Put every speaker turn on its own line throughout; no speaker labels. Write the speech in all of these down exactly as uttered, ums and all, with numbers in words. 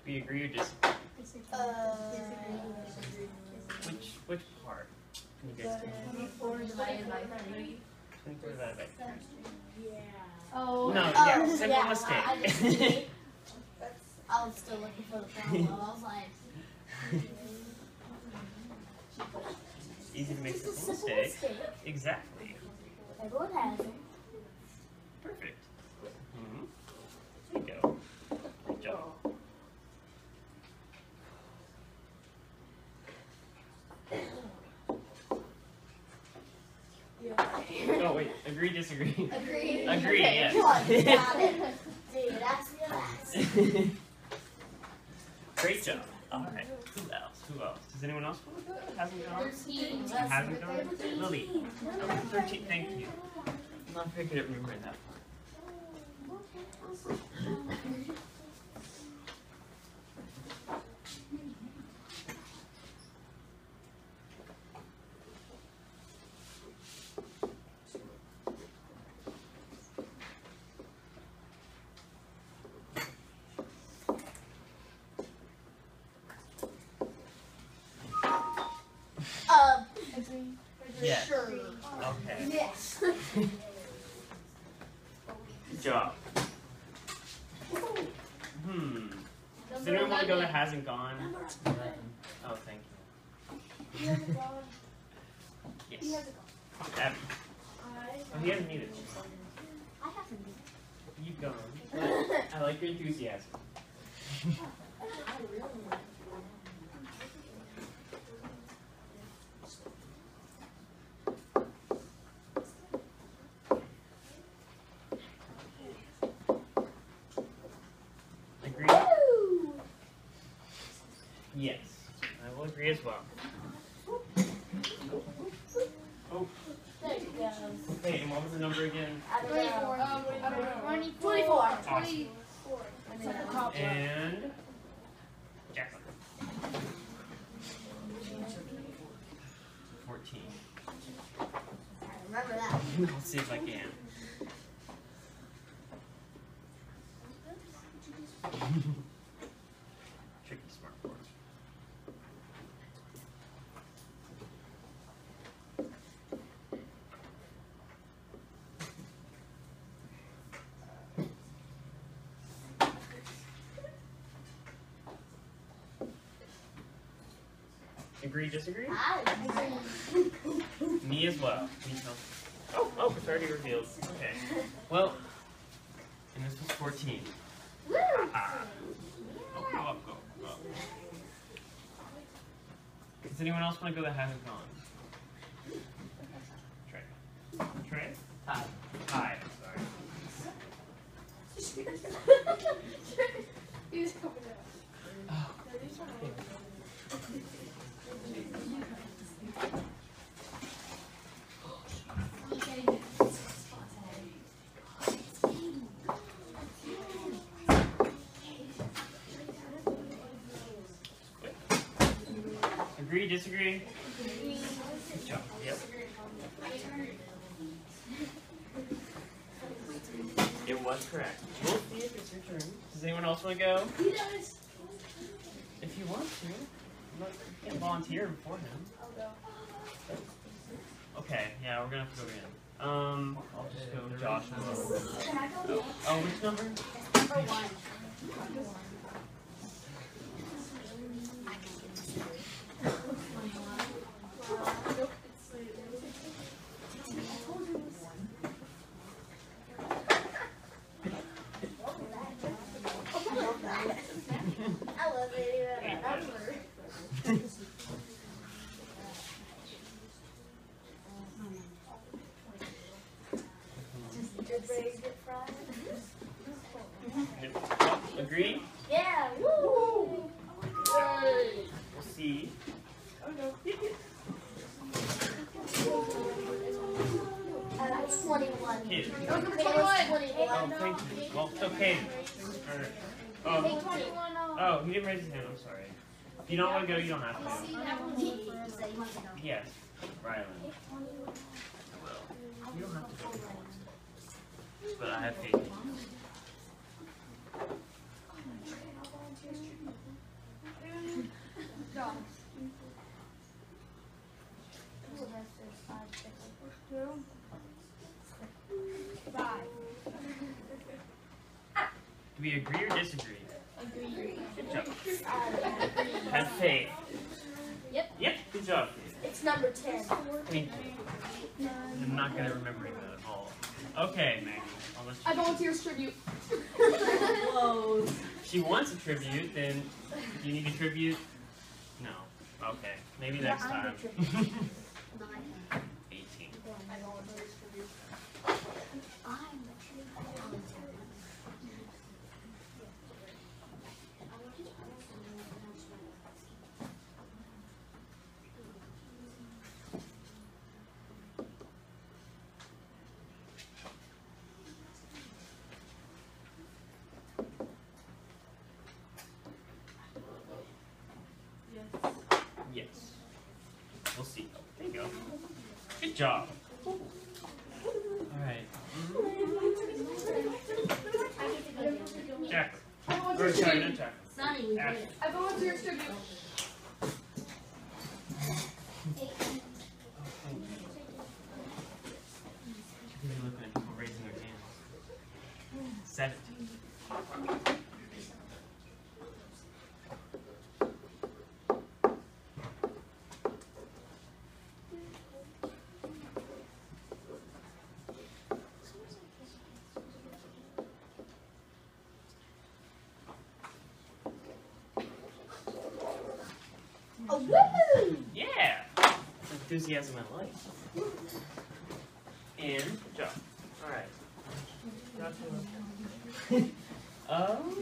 We agree or disagree?
Uh,
Which which part? Can you guys tell me?
twenty-four divided by three.
twenty-four divided by three.
Yeah. Oh.
No,
oh,
yeah, simple
yeah,
mistake.
I, just, I was still looking for the problem. I was like.
Easy to make
It's a
simple
simple
mistake.
mistake.
Exactly.
Everyone has it.
Perfect. Mm-hmm. There you go. Good job. Oh wait, agree, disagree.
Agree.
Agree,
Okay,
yes.
come on, you got it. Dude, that's the last.
Great job. Alright, who else? Who else? Does anyone else want to go? Hasn't gone?
thirteen.
Hasn't gone? Lily. Okay, thirteen, thank you. I'm not very good at remembering that part.
Um,
Yes.
sure.
Okay.
Yes.
Good job. Hmm. Does anyone want to go that hasn't gone? Oh, thank you. Yes. Abby. Oh, he hasn't either.
I haven't.
You've gone. I like your enthusiasm. Agree? Yes. I will agree as well. Oh,
There you go.
okay, and what was the number again?
twenty-four.
Um, I don't know.
twenty-four.
Awesome.
Twenty-four.
And Jacqueline. fourteen.
Remember that.
Let's see if I can. Tricky smart board. Agree, disagree?
I agree.
Me as well. Me too. Oh, oh, it's already revealed. Okay. Well, and this was fourteen.
Woo!
Ah. Oh, go up, go, go up. Does anyone else want to go that hasn't gone? Trey. Trey? Hi. Hi, I'm sorry.
He's coming out.
Oh. Agree, disagree? Good job. Yep. It was correct. We'll see if it's your turn. Does anyone else want to go?
He does.
If you want to. I'm not, you can't volunteer before him.
I'll go.
Okay, yeah, we're gonna have to go again. Um, I'll just go Joshua. Oh, oh, which number?
Number one. I love it.
Eight.
Ever. Good brains get fried.
Agree?
Yeah. Woo! Yay.
We'll see.
Uh, twenty-one.
Kid.
Oh, number
It was
twenty-one.
twenty-one.
Oh, thank you. Well, it's okay. Or, oh,
Hey, twenty-one.
oh, he didn't raise his hand. I'm sorry. If you don't want to go, you don't have to. Yes, Rylan. I will. You don't have to go if you want to. But I have faith in you. we agree or disagree?
Agree.
Good job.
Uh,
Have faith.
Yep.
Yep, good job.
It's number ten.
Thank you. I'm not good at remembering that at all. Okay, Maggie. I'll let you.
I volunteer as tribute.
Whoa.
She wants a tribute, then do you need a tribute? No. Okay. Maybe next
Yeah, I'm
time.
a tribute.
eighteen.
I volunteer as tribute.
I'm a tribute.
Yes. We'll see. There you go. Good job. Alright. Jacqueline.
I
Or
volunteer as
sorry,
tribute.
not Jacqueline.
Sonny, we did
Ashley.
it.
I volunteer as tribute.
You're looking at people raising their hands. Seventeen.
Oh, woo!
Yeah! That's enthusiasm I like. And good job. Alright. Um,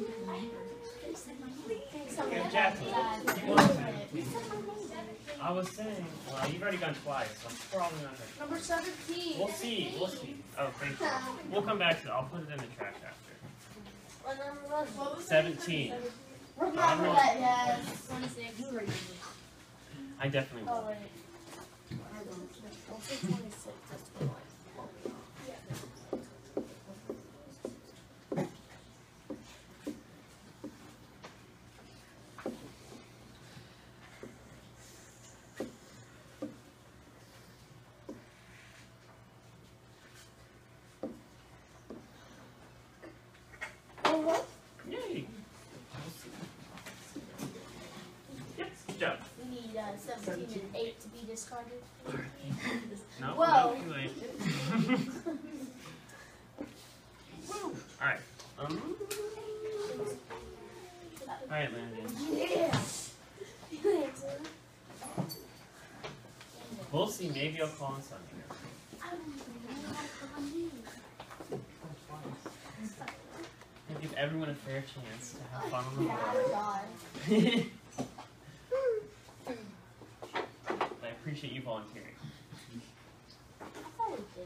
here, Jacqueline. You want to? I was saying, well, you've already gone twice, so I'm probably not gonna.
Number seventeen.
We'll see, we'll see. Oh, thank you. We'll come back to it. I'll put it in the trash after. Seventeen.
Remember that, yes. twenty-six.
I definitely
Oh,
will.
wait. I'll say twenty-six. That's the one.
Yay! Yep, good job.
We need uh, seventeen and eight to be discarded.
No,
Whoa.
no, too late. Alright. Um, Alright, Landon.
Yeah.
We'll see. Maybe I'll call on Sunday. And give everyone a fair chance to have fun on the
Oh,
board.
God.
I appreciate you volunteering.
I thought we did.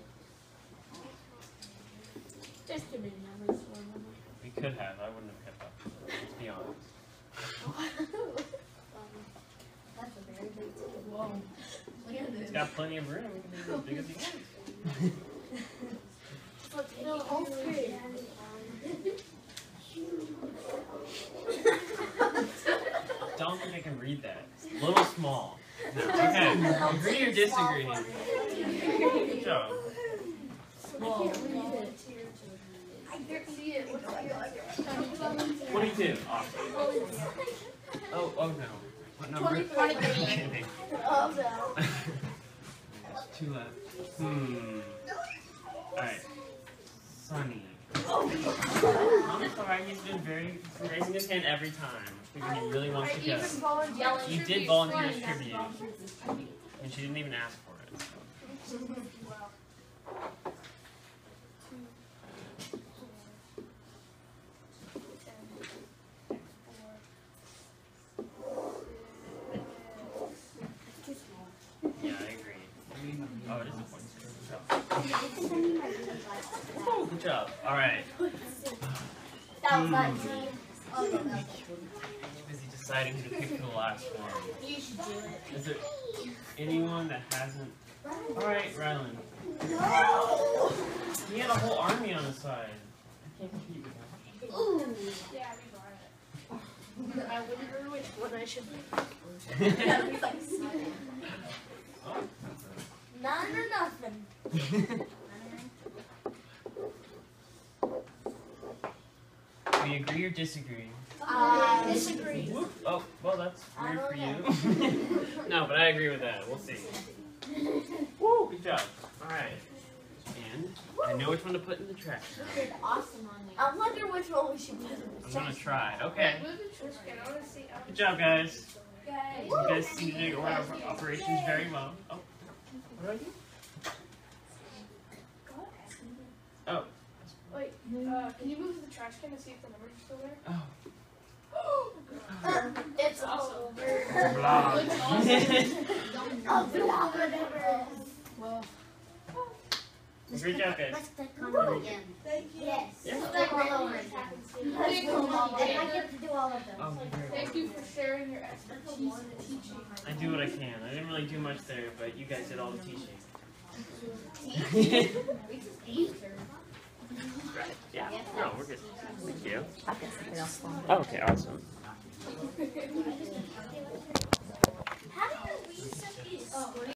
There's too many numbers for them.
We could have. I wouldn't have kept up. Let's be honest.
That's a very big team. Whoa. Look at
It's
this.
got plenty of room. We can do it as big as he wants.
No, okay.
Don't think I can read that. It's a little small. No. Okay. Agree or disagree? Good job.
Whoa.
I can't see it. What's that?
twenty-two. Awesome. Oh, oh no. What number?
twenty-three. Oh, no.
Two left. Hmm. Alright. Sunny. I'm sorry, he's been very he's raising his hand every time. Figuring he really wants
I
to go.
even volunteer as
You did
tribute.
volunteer as tribute. And she didn't even ask for it. So. Yeah, I agree. Oh, it is a point. Good job. Oh, good job. Alright.
That was nineteen. Oh, no, no.
Busy deciding who to pick for the last one.
You should do it.
Is there anyone that hasn't? Alright, Rylan.
No!
He had a whole army on his side. I can't compete with him.
Ooh.
Yeah, we brought it.
I wonder which one I should pick.
Oh,
None or nothing.
we agree or disagree?
I
disagree.
Whoop. Oh, well, that's
I
weird
don't
for you. No, but I agree with that. We'll see. Woo, good job. All right. And I know which one to put in the trash.
You did awesome on me. I wonder which one we should put in the
I'm
trash.
gonna try. Okay.
Move the trash can. I want to see. I
Good job, guys.
Guys.
You guys seem to do our operations very well. Oh, what do I do? Oh.
Wait, uh, can you move the trash can to see if the numbers are still there?
Oh.
It's all over.
Blah.
Looks awesome.
Oh, blah, whatever.
Well,
Great job, guys.
Let's click on it again. Yes.
Yeah.
Let's click all over again. Let's do them all again. I get to do all of them.
Oh, you're very
thank you for sharing your expertise in teaching.
I do what I can. I didn't really do much there, but you guys did all the teaching. Right. Yeah. No, we're good. Thank you. Oh, okay, awesome.
How do you reset these?